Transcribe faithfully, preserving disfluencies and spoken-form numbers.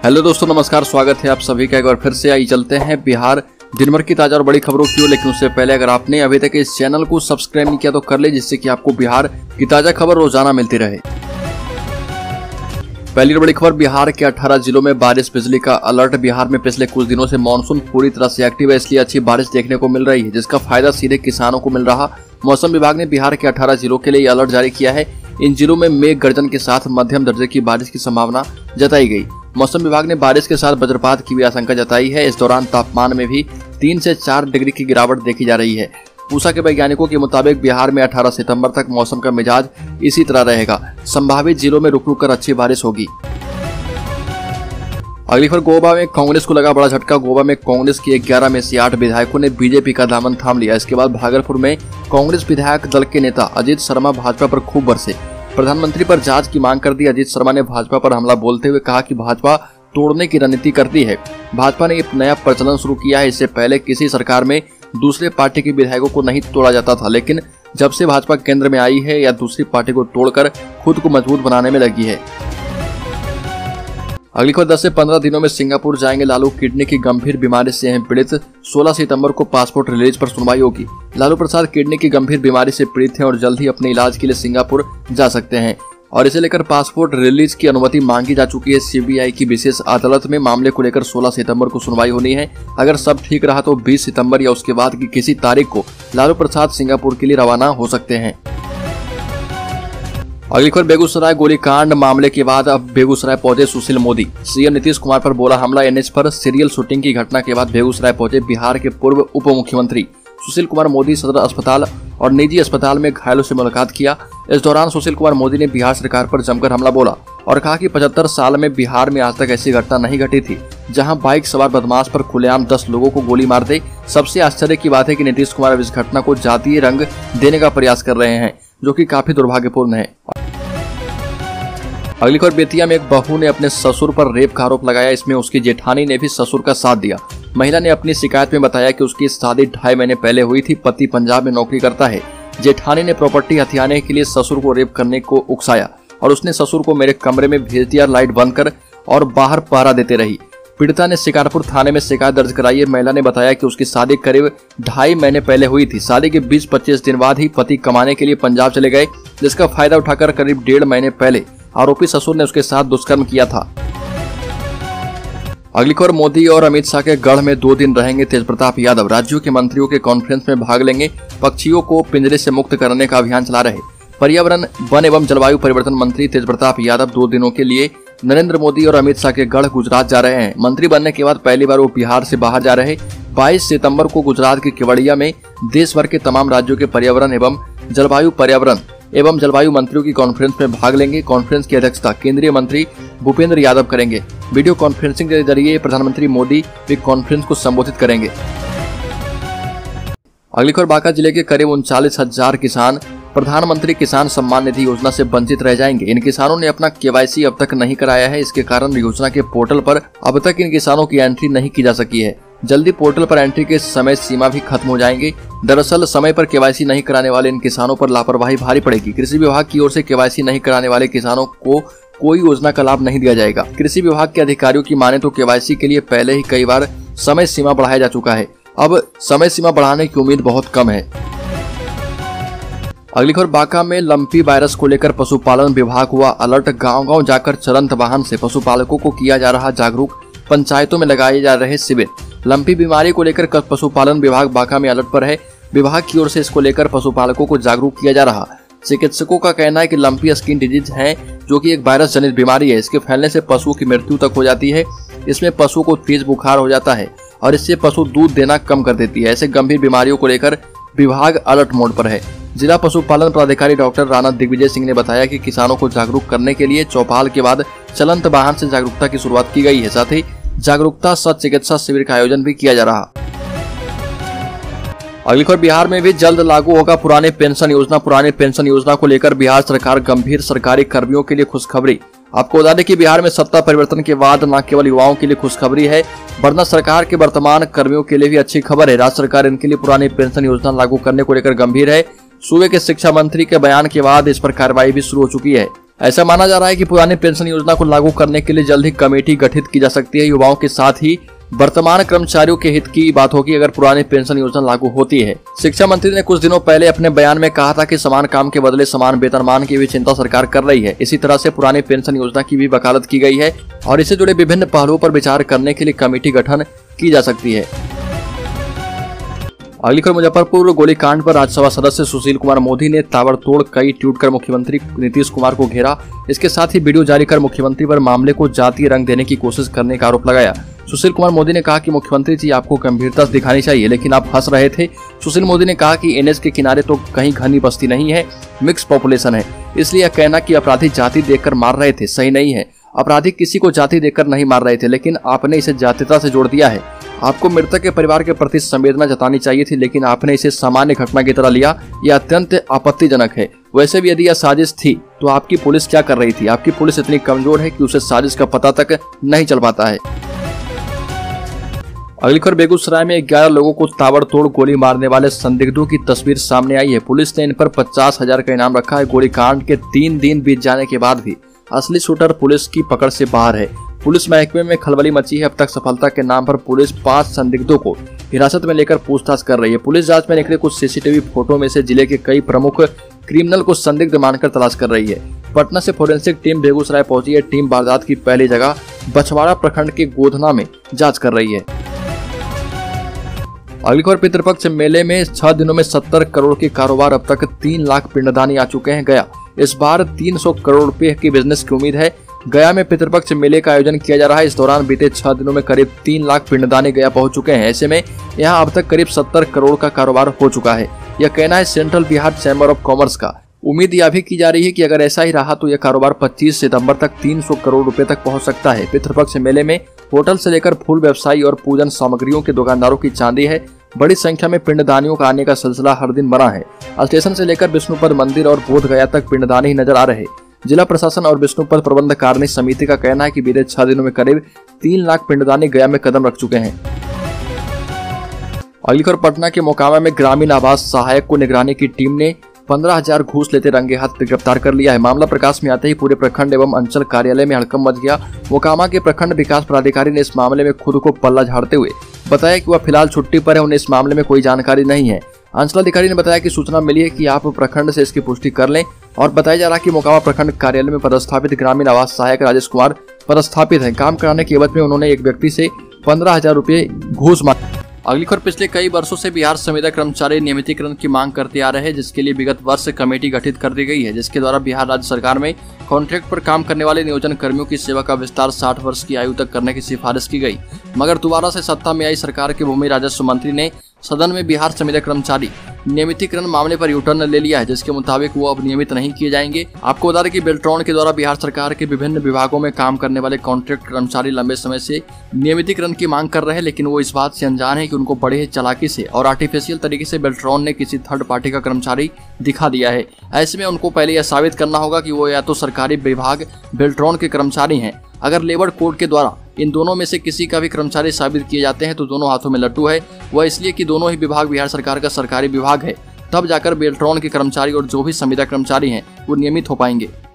Hello दोस्तों, नमस्कार। स्वागत है आप सभी का एक बार फिर से। आई चलते हैं बिहार दिन भर की ताजा और बड़ी खबरों की ओर। लेकिन उससे पहले अगर आपने अभी तक इस चैनल को सब्सक्राइब नहीं किया तो कर ले, जिससे कि आपको बिहार की ताजा खबर रोजाना मिलती रहे। पहली बड़ी खबर, बिहार के अठारह जिलों में बारिश बिजली का अलर्ट। बिहार में पिछले कुछ दिनों से मानसून पूरी तरह से एक्टिव है, इसलिए अच्छी बारिश देखने को मिल रही है, जिसका फायदा सीधे किसानों को मिल रहा। मौसम विभाग ने बिहार के अठारह जिलों के लिए अलर्ट जारी किया है। इन जिलों में मेघ गर्जन के साथ मध्यम दर्जे की बारिश की संभावना जताई गई। मौसम विभाग ने बारिश के साथ वज्रपात की भी आशंका जताई है। इस दौरान तापमान में भी तीन से चार डिग्री की गिरावट देखी जा रही है। पूसा के वैज्ञानिकों के मुताबिक बिहार में अठारह सितंबर तक मौसम का मिजाज इसी तरह रहेगा। संभावित जिलों में रुक रुक कर अच्छी बारिश होगी। अगली खबर, गोवा में कांग्रेस को लगा बड़ा झटका। गोवा में कांग्रेस के ग्यारह में से आठ विधायकों ने बीजेपी का दामन थाम लिया। इसके बाद भागलपुर में कांग्रेस विधायक दल के नेता अजीत शर्मा भाजपा पर खूब बरसे। प्रधानमंत्री पर जांच की मांग कर दी। अजीत शर्मा ने भाजपा पर हमला बोलते हुए कहा कि भाजपा तोड़ने की रणनीति करती है। भाजपा ने एक नया प्रचलन शुरू किया है। इससे पहले किसी सरकार में दूसरे पार्टी के विधायकों को नहीं तोड़ा जाता था, लेकिन जब से भाजपा केंद्र में आई है या दूसरी पार्टी को तोड़कर खुद को मजबूत बनाने में लगी है। अगली खबर, दस से पंद्रह दिनों में सिंगापुर जाएंगे लालू। किडनी की गंभीर बीमारी से हैं पीड़ित। सोलह सितंबर को पासपोर्ट रिलीज पर सुनवाई होगी। लालू प्रसाद किडनी की गंभीर बीमारी से पीड़ित हैं और जल्द ही अपने इलाज के लिए सिंगापुर जा सकते हैं और इसे लेकर पासपोर्ट रिलीज की अनुमति मांगी जा चुकी है। सीबीआई की विशेष अदालत में मामले को लेकर सोलह सितंबर को सुनवाई होनी है। अगर सब ठीक रहा तो बीस सितंबर या उसके बाद की किसी तारीख को लालू प्रसाद सिंगापुर के लिए रवाना हो सकते हैं। अगली खबर, बेगूसराय गोलीकांड मामले के बाद अब बेगूसराय पहुंचे सुशील मोदी। सीएम नीतीश कुमार पर बोला हमला। एनएच पर सीरियल शूटिंग की घटना के बाद बेगूसराय पहुंचे बिहार के पूर्व उप मुख्यमंत्री सुशील कुमार मोदी। सदर अस्पताल और निजी अस्पताल में घायलों से मुलाकात किया। इस दौरान सुशील कुमार मोदी ने बिहार सरकार पर जमकर हमला बोला और कहा कि पचहत्तर साल में बिहार में आज तक ऐसी घटना नहीं घटी थी जहां बाइक सवार बदमाश पर खुलेआम दस लोगों को गोली मार दे। सबसे आश्चर्य की बात है कि नीतीश कुमार अब इस घटना को जातीय रंग देने का प्रयास कर रहे हैं, जो कि काफी दुर्भाग्यपूर्ण है। अगली खबर, बेतिया में एक बहू ने अपने ससुर पर रेप का आरोप लगाया। इसमें उसकी जेठानी ने भी ससुर का साथ दिया। महिला ने अपनी शिकायत में बताया कि उसकी शादी ढाई महीने पहले हुई थी। पति पंजाब में नौकरी करता है। जेठानी ने प्रॉपर्टी हथियाने के लिए ससुर को रेप करने को उकसाया और उसने ससुर को मेरे कमरे में भेज दिया, लाइट बंद कर, और बाहर पहरा देते रही। पीड़िता ने शिकारपुर थाने में शिकायत दर्ज कराई है। महिला ने बताया कि उसकी शादी करीब ढाई महीने पहले हुई थी। शादी के बीस पच्चीस दिन बाद ही पति कमाने के लिए पंजाब चले गए, जिसका फायदा उठाकर करीब डेढ़ महीने पहले आरोपी ससुर ने उसके साथ दुष्कर्म किया था। अगली खबर, मोदी और अमित शाह के गढ़ में दो दिन रहेंगे तेजप्रताप यादव। राज्यों के मंत्रियों के कॉन्फ्रेंस में भाग लेंगे। पक्षियों को पिंजरे से मुक्त करने का अभियान चला रहे पर्यावरण, वन एवं जलवायु परिवर्तन मंत्री तेजप्रताप यादव दो दिनों के लिए नरेंद्र मोदी और अमित शाह के गढ़ गुजरात जा रहे हैं। मंत्री बनने के बाद पहली बार वो बिहार से बाहर जा रहे। बाईस सितंबर को गुजरात के केवड़िया में देश भर के तमाम राज्यों के पर्यावरण एवं जलवायु पर्यावरण एवं जलवायु मंत्रियों की कॉन्फ्रेंस में भाग लेंगे। कॉन्फ्रेंस की अध्यक्षता केंद्रीय मंत्री भूपेंद्र यादव करेंगे। वीडियो कॉन्फ्रेंसिंग के जरिए प्रधानमंत्री मोदी भी कॉन्फ्रेंस को संबोधित करेंगे। अगली खबर, बांका जिले के करीब उनचालीस हजार किसान प्रधानमंत्री किसान सम्मान निधि योजना से वंचित रह जाएंगे। इन किसानों ने अपना केवाईसी अब तक नहीं कराया है। इसके कारण योजना के पोर्टल पर अब तक इन किसानों की एंट्री नहीं की जा सकी है। जल्दी पोर्टल पर एंट्री के समय सीमा भी खत्म हो जाएंगे। दरअसल समय पर केवाईसी नहीं कराने वाले इन किसानों पर लापरवाही भारी पड़ेगी। कृषि विभाग की ओर से केवाईसी नहीं कराने वाले किसानों को कोई योजना का लाभ नहीं दिया जाएगा। कृषि विभाग के अधिकारियों की माने तो केवाईसी के लिए पहले ही कई बार समय सीमा बढ़ाया जा चुका है। अब समय सीमा बढ़ाने की उम्मीद बहुत कम है। अगली खबर, बांका में लंपी वायरस को लेकर पशुपालन विभाग हुआ अलर्ट। गांव गांव जाकर चलंत वाहन से पशुपालकों को किया जा रहा जागरूक। पंचायतों में लगाए जा रहे शिविर। लंपी बीमारी को लेकर पशुपालन विभाग बांका में अलर्ट पर है। विभाग की ओर से इसको लेकर पशुपालकों को जागरूक किया जा रहा। चिकित्सकों का कहना है कि लंपी स्किन डिजीज है, जो कि एक वायरस जनित बीमारी है। इसके फैलने से पशुओं की मृत्यु तक हो जाती है। इसमें पशुओं को तेज बुखार हो जाता है और इससे पशु दूध देना कम कर देती है। ऐसे गंभीर बीमारियों को लेकर विभाग अलर्ट मोड पर है। जिला पशुपालन पदाधिकारी डॉक्टर राणा दिग्विजय सिंह ने बताया कि किसानों को जागरूक करने के लिए चौपाल के बाद चलंत वाहन से जागरूकता की शुरुआत की गई है। साथ ही जागरूकता सह चिकित्सा शिविर का आयोजन भी किया जा रहा। अगली खबर, बिहार में भी जल्द लागू होगा पुरानी पेंशन योजना। पुरानी पेंशन योजना को लेकर बिहार सरकार गंभीर। सरकारी कर्मियों के लिए खुशखबरी। आपको बता दें कि बिहार में सत्ता परिवर्तन के बाद न केवल युवाओं के लिए खुशखबरी है, वरना सरकार के वर्तमान कर्मियों के लिए भी अच्छी खबर है। राज्य सरकार इनके लिए पुरानी पेंशन योजना लागू करने को लेकर गंभीर है। सूबे के शिक्षा मंत्री के बयान के बाद इस पर कार्रवाई भी शुरू हो चुकी है। ऐसा माना जा रहा है कि पुरानी पेंशन योजना को लागू करने के लिए जल्द ही कमेटी गठित की जा सकती है। युवाओं के साथ ही वर्तमान कर्मचारियों के हित की बात होगी अगर पुरानी पेंशन योजना लागू होती है। शिक्षा मंत्री ने कुछ दिनों पहले अपने बयान में कहा था कि समान काम के बदले समान वेतनमान की भी चिंता सरकार कर रही है। इसी तरह से पुरानी पेंशन योजना की भी वकालत की गई है और इससे जुड़े विभिन्न पहलुओं पर विचार करने के लिए कमेटी गठन की जा सकती है। अगली खबर, मुजफ्फरपुर गोलीकांड पर राज्यसभा सदस्य सुशील कुमार मोदी ने ताबड़तोड़ कई ट्वीट कर मुख्यमंत्री नीतीश कुमार को घेरा। इसके साथ ही वीडियो जारी कर मुख्यमंत्री पर मामले को जातीय रंग देने की कोशिश करने का आरोप लगाया। सुशील कुमार मोदी ने कहा कि मुख्यमंत्री जी आपको गंभीरता दिखानी चाहिए, लेकिन आप हंस रहे थे। सुशील मोदी ने कहा कि एनएच के किनारे तो कहीं घनी बस्ती नहीं है, मिक्स पॉपुलेशन है, इसलिए यह कहना कि अपराधी जाति देखकर मार रहे थे सही नहीं है। अपराधी किसी को जाति देखकर नहीं मार रहे थे, लेकिन आपने इसे जातीयता से जोड़ दिया है। आपको मृतक के परिवार के प्रति संवेदना जतानी चाहिए थी, लेकिन आपने इसे सामान्य घटना की तरह लिया। यह अत्यंत आपत्तिजनक है। वैसे भी यदि यह साजिश थी तो आपकी पुलिस क्या कर रही थी? आपकी पुलिस इतनी कमजोर है कि उसे साजिश का पता तक नहीं चल पाता है। अगली खबर, बेगूसराय में ग्यारह लोगों को ताबड़तोड़ गोली मारने वाले संदिग्धों की तस्वीर सामने आई है। पुलिस ने इन पर पचास हजार का इनाम रखा है। गोलीकांड के तीन दिन बीत जाने के बाद भी असली शूटर पुलिस की पकड़ से बाहर है। पुलिस महकमे में खलबली मची है। अब तक सफलता के नाम पर पुलिस पांच संदिग्धों को हिरासत में लेकर पूछताछ कर रही है। पुलिस जांच में निकले कुछ सीसीटीवी फोटो में से जिले के कई प्रमुख क्रिमिनल को संदिग्ध मानकर तलाश कर रही है। पटना से फोरेंसिक टीम बेगूसराय पहुंची है। टीम वारदात की पहली जगह बछवाड़ा प्रखंड के गोधना में जाँच कर रही है। अगली खबर, पितृपक्ष मेले में छह दिनों में सत्तर करोड़ के कारोबार, अब तक तीन लाख पिंडदानी आ चुके हैं। गया इस बार तीन सौ करोड़ रुपए की बिजनेस की उम्मीद है। गया में पितृपक्ष मेले का आयोजन किया जा रहा है। इस दौरान बीते छह दिनों में करीब तीन लाख पिंडदानी गया पहुंच चुके हैं। ऐसे में यहां अब तक करीब सत्तर करोड़ का कारोबार हो चुका है। यह कहना है central Bihar chamber of commerce का। उम्मीद यह भी की जा रही है कि अगर ऐसा ही रहा तो यह कारोबार पच्चीस सितंबर तक तीन सौ करोड़ रुपए तक पहुंच सकता है। पितृपक्ष मेले में होटल से लेकर फूल व्यवसायी और पूजन सामग्रियों के दुकानदारों की चांदी है। बड़ी संख्या में पिंडदानियों का आने का सिलसिला हर दिन बना है। स्टेशन से लेकर विष्णुपद मंदिर और बोध गया तक पिंडदानी ही नजर आ रहे। जिला प्रशासन और विष्णुपद प्रबंध कार्य समिति का कहना है कि बीते छह दिनों में करीब तीन लाख पिंडदानी गया में कदम रख चुके हैं। अगली खबर, पटना के मोकामा में ग्रामीण आवास सहायक को निगरानी की टीम ने पंद्रह हजार घूस लेते रंगे हाथ गिरफ्तार कर लिया है। मामला प्रकाश में आते ही पूरे प्रखंड एवं अंचल कार्यालय में हड़कंप मच गया। मोकामा के प्रखंड विकास पदाधिकारी ने इस मामले में खुद को पल्ला झाड़ते हुए बताया कि वह फिलहाल छुट्टी पर है, उन्हें इस मामले में कोई जानकारी नहीं है। अंचलाधिकारी ने बताया कि सूचना मिली है कि आप प्रखंड से इसकी पुष्टि कर लें और बताया जा रहा है कि मोकामा प्रखंड कार्यालय में पदस्थापित ग्रामीण आवास सहायक राजेश कुमार पदस्थापित है। काम कराने के एवज में उन्होंने एक व्यक्ति से पंद्रह हजार रूपए घूस मांगी। अगली खबर, पिछले कई वर्षों से बिहार संविदा कर्मचारी नियमितीकरण की मांग करते आ रहे हैं, जिसके लिए विगत वर्ष कमेटी गठित कर दी गई है, जिसके द्वारा बिहार राज्य सरकार में कॉन्ट्रैक्ट पर काम करने वाले नियोजन कर्मियों की सेवा का विस्तार साठ वर्ष की आयु तक करने की सिफारिश की गई। मगर दोबारा से सत्ता में आई सरकार के भूमि राजस्व मंत्री ने सदन में बिहार संविदा कर्मचारी नियमितीकरण मामले पर यू टर्न ले लिया है, जिसके मुताबिक वो अब नियमित नहीं किए जाएंगे। आपको बता दें कि बेल्ट्रॉन के द्वारा बिहार सरकार के विभिन्न विभागों में काम करने वाले कॉन्ट्रैक्ट कर्मचारी लंबे समय से नियमितीकरण की मांग कर रहे हैं, लेकिन वो इस बात से अनजान है कि उनको बड़े चालाकी से और आर्टिफिशियल तरीके से बेल्ट्रॉन ने किसी थर्ड पार्टी का कर्मचारी दिखा दिया है। ऐसे में उनको पहले यह साबित करना होगा कि वो या तो सरकारी विभाग बेल्ट्रॉन के कर्मचारी हैं। अगर लेबर कोड के द्वारा इन दोनों में से किसी का भी कर्मचारी साबित किए जाते हैं तो दोनों हाथों में लट्टू है। वह इसलिए कि दोनों ही विभाग बिहार सरकार का सरकारी विभाग है, तब जाकर बेल्ट्रॉन के कर्मचारी और जो भी संविदा कर्मचारी हैं वो नियमित हो पाएंगे।